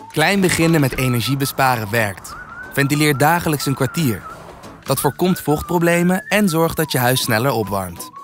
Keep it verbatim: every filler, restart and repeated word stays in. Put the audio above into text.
Klein beginnen met energie besparen werkt. Ventileer dagelijks een kwartier. Dat voorkomt vochtproblemen en zorgt dat je huis sneller opwarmt.